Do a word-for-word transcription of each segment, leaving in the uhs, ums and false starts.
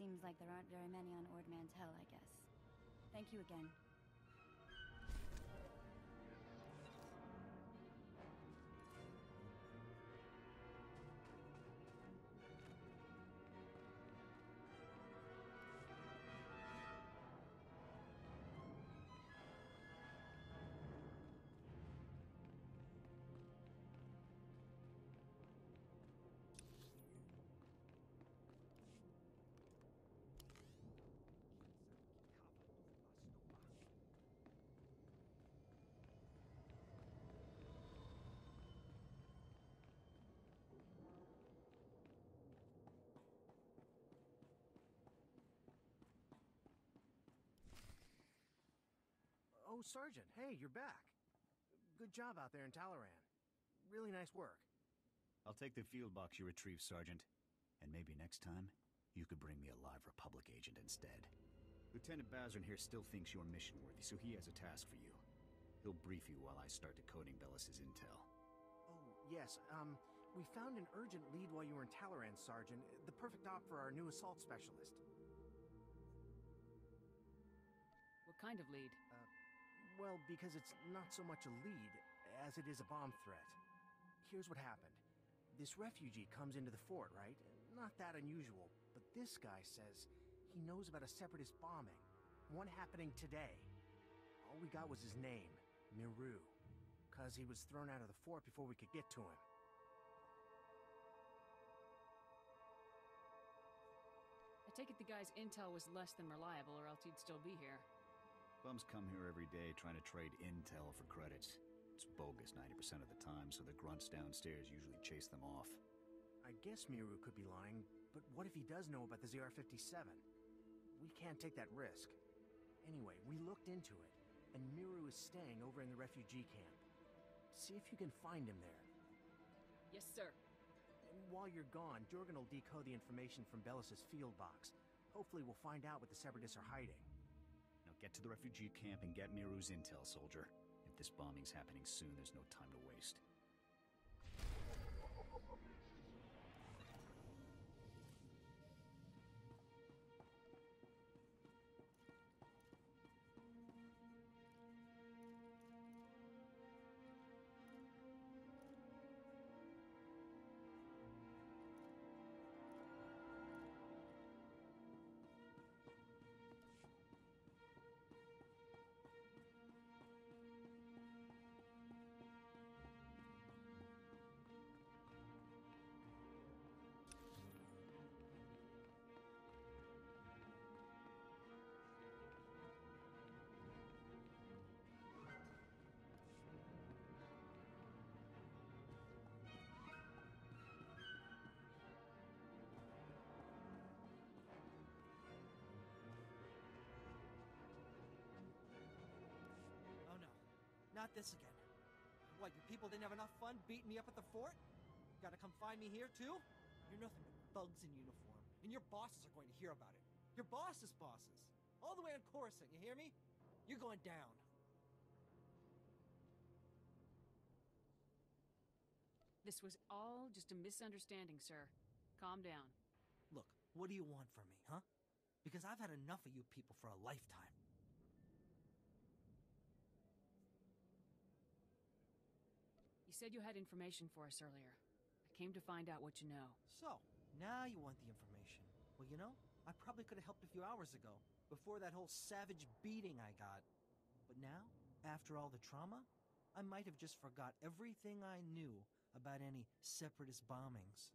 Seems like there aren't very many on Ord Mantell, I guess. Thank you again. Oh, Sergeant, hey, you're back. Good job out there in Talaran. Really nice work. I'll take the field box you retrieved, Sergeant. And maybe next time, you could bring me a live Republic agent instead. Lieutenant Bazrin here still thinks you're mission-worthy, so he has a task for you. He'll brief you while I start decoding Bellis's intel. Oh, yes, um, we found an urgent lead while you were in Talaran, Sergeant. The perfect op for our new assault specialist. What kind of lead? Uh, well, because it's not so much a lead as it is a bomb threat. Here's what happened. This refugee comes into the fort, right? Not that unusual, but this guy says he knows about a separatist bombing. One happening today. All we got was his name, Miru. Cause he was thrown out of the fort before we could get to him. I take it the guy's intel was less than reliable, or else he'd still be here. Bums come here every day trying to trade intel for credits. It's bogus ninety percent of the time, so the grunts downstairs usually chase them off. I guess Miru could be lying, but what if he does know about the Z R fifty-seven? We can't take that risk. Anyway, we looked into it, and Miru is staying over in the refugee camp. See if you can find him there. Yes, sir. And while you're gone, Jorgen will decode the information from Bellis's field box. Hopefully we'll find out what the Separatists are hiding. Now get to the refugee camp and get Miru's intel, soldier. If this bombing's happening soon, there's no time to waste. Not this again. What, you people didn't have enough fun beating me up at the fort? Gotta come find me here, too? You're nothing but thugs in uniform, and your bosses are going to hear about it. Your boss's bosses. All the way on Coruscant, you hear me? You're going down. This was all just a misunderstanding, sir. Calm down. Look, what do you want from me, huh? Because I've had enough of you people for a lifetime. You said you had information for us earlier. I came to find out what you know. So, now you want the information. Well, you know, I probably could have helped a few hours ago, before that whole savage beating I got. But now, after all the trauma, I might have just forgot everything I knew about any separatist bombings.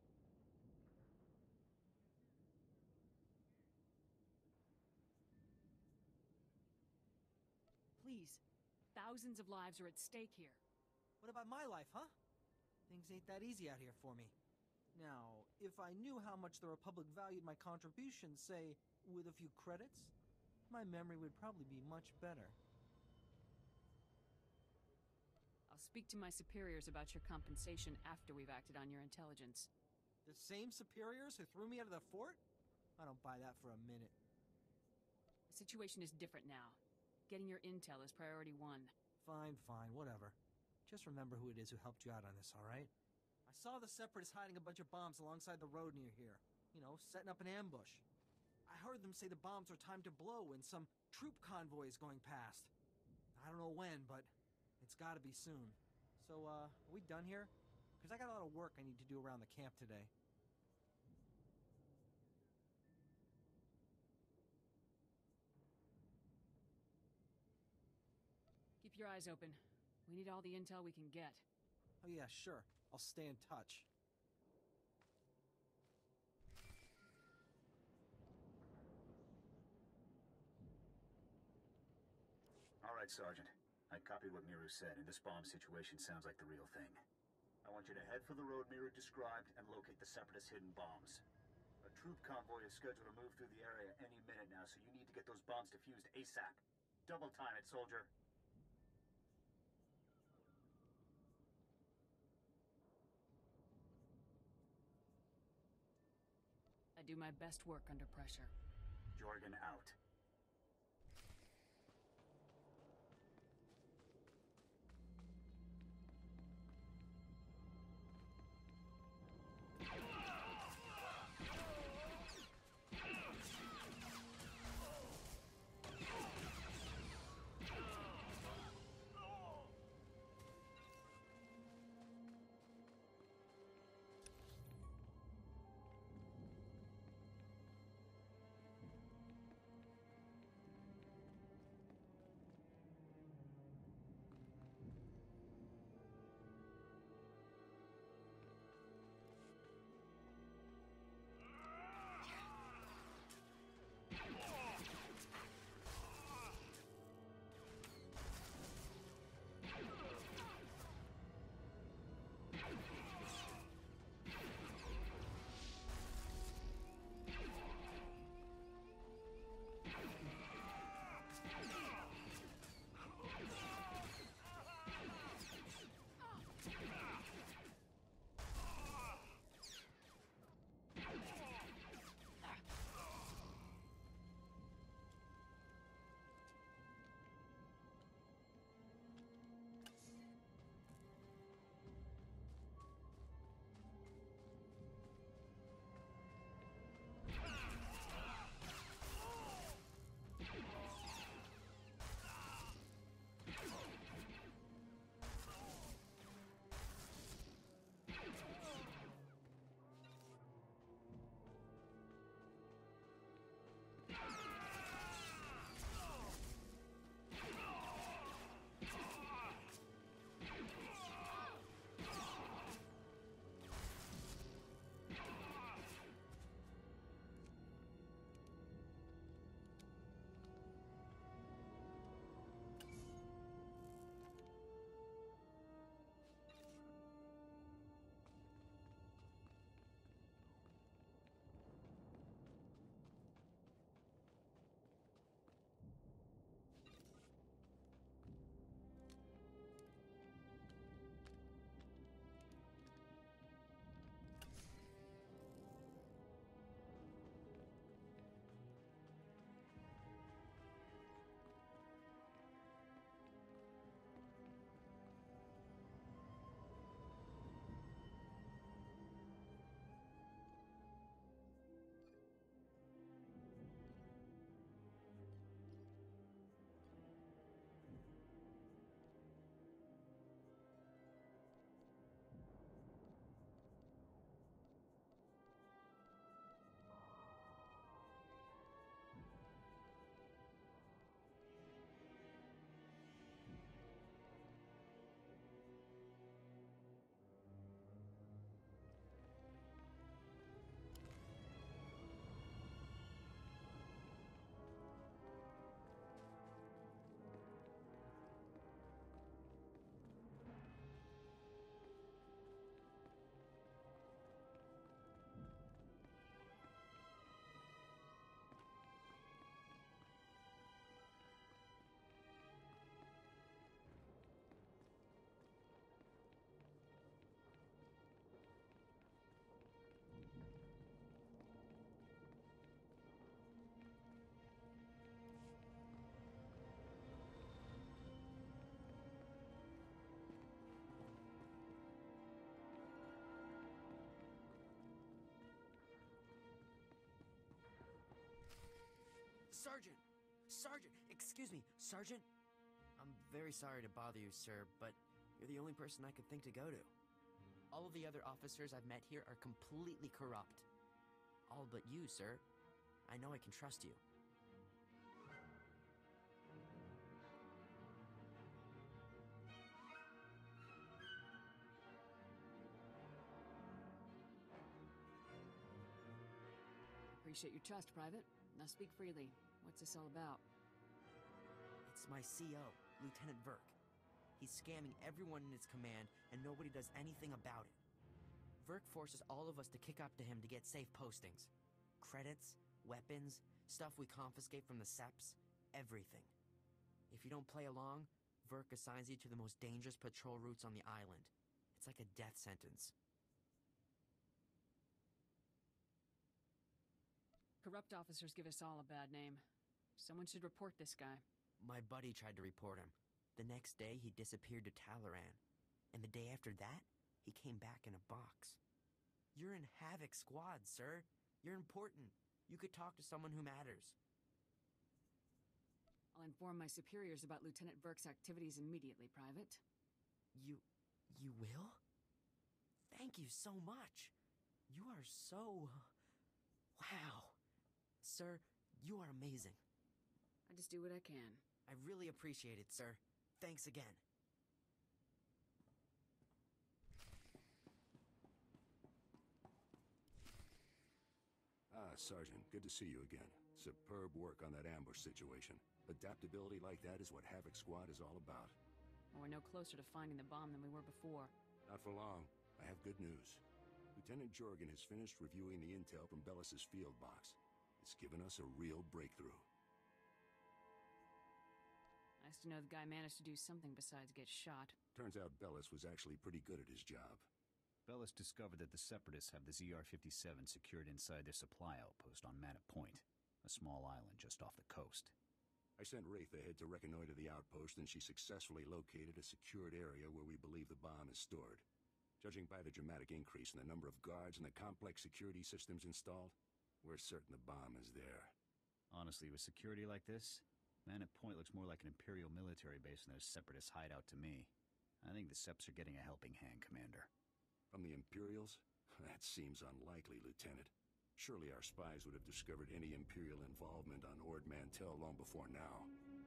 Please, thousands of lives are at stake here. What about my life, huh? Things ain't that easy out here for me. Now, if I knew how much the Republic valued my contributions, say, with a few credits, my memory would probably be much better. I'll speak to my superiors about your compensation after we've acted on your intelligence. The same superiors who threw me out of the fort? I don't buy that for a minute. The situation is different now. Getting your intel is priority one. Fine, fine, whatever. Just remember who it is who helped you out on this, alright? I saw the Separatists hiding a bunch of bombs alongside the road near here. You know, setting up an ambush. I heard them say the bombs are timed to blow and some troop convoy is going past. I don't know when, but it's gotta be soon. So, uh, are we done here? Because I got a lot of work I need to do around the camp today. Keep your eyes open. We need all the intel we can get. Oh yeah, sure. I'll stay in touch. All right, Sergeant. I copied what Miru said, and this bomb situation sounds like the real thing. I want you to head for the road Miru described and locate the Separatist hidden bombs. A troop convoy is scheduled to move through the area any minute now, so you need to get those bombs defused ASAP. Double time it, soldier. I do my best work under pressure. Jorgen out. Sergeant! Sergeant! Excuse me, Sergeant? I'm very sorry to bother you, sir, but you're the only person I could think to go to. All of the other officers I've met here are completely corrupt. All but you, sir. I know I can trust you. Appreciate your trust, Private. Now speak freely. What's this all about? It's my C O, Lieutenant Verk. He's scamming everyone in his command, and nobody does anything about it. Verk forces all of us to kick up to him to get safe postings. Credits, weapons, stuff we confiscate from the Seps, everything. If you don't play along, Verk assigns you to the most dangerous patrol routes on the island. It's like a death sentence. Corrupt officers give us all a bad name. Someone should report this guy. My buddy tried to report him. The next day, he disappeared to Talaran. And the day after that, he came back in a box. You're in Havoc Squad, sir. You're important. You could talk to someone who matters. I'll inform my superiors about Lieutenant Verk's activities immediately, Private. You... you will? Thank you so much. You are so... wow. Sir, you are amazing. I just do what I can. I really appreciate it, sir. Thanks again. Ah, Sergeant, good to see you again. Superb work on that ambush situation. Adaptability like that is what Havoc Squad is all about. Well, we're no closer to finding the bomb than we were before. Not for long. I have good news. Lieutenant Jorgen has finished reviewing the intel from Bellis's field box. It's given us a real breakthrough. Nice to know the guy managed to do something besides get shot. Turns out Bellis was actually pretty good at his job. Bellis discovered that the Separatists have the Z R fifty-seven secured inside their supply outpost on Manor Point, a small island just off the coast. I sent Wraith ahead to reconnoiter the outpost, and she successfully located a secured area where we believe the bomb is stored. Judging by the dramatic increase in the number of guards and the complex security systems installed, we're certain the bomb is there. Honestly, with security like this, Manor Point looks more like an Imperial military base than a Separatist hideout to me. I think the Seps are getting a helping hand, Commander. From the Imperials? That seems unlikely, Lieutenant. Surely our spies would have discovered any Imperial involvement on Ord Mantell long before now.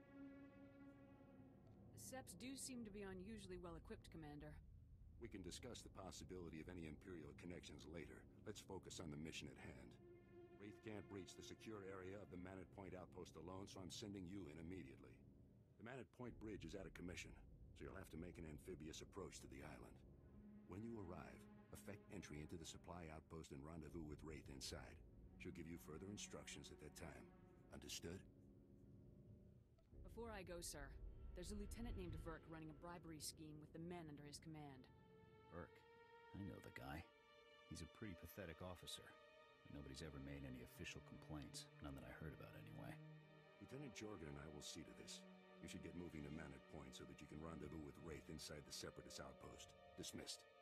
The Seps do seem to be unusually well-equipped, Commander. We can discuss the possibility of any Imperial connections later. Let's focus on the mission at hand. Wraith can't breach the secure area of the Manor Point outpost alone, so I'm sending you in immediately. The Manor Point bridge is out of commission, so you'll have to make an amphibious approach to the island. When you arrive, effect entry into the supply outpost and rendezvous with Wraith inside. She'll give you further instructions at that time. Understood? Before I go, sir, there's a lieutenant named Verk running a bribery scheme with the men under his command. Verk? I know the guy. He's a pretty pathetic officer. Nobody's ever made any official complaints. None that I heard about, anyway. Lieutenant Jorgen and I will see to this. You should get moving to Manor Point so that you can rendezvous with Wraith inside the Separatist outpost. Dismissed.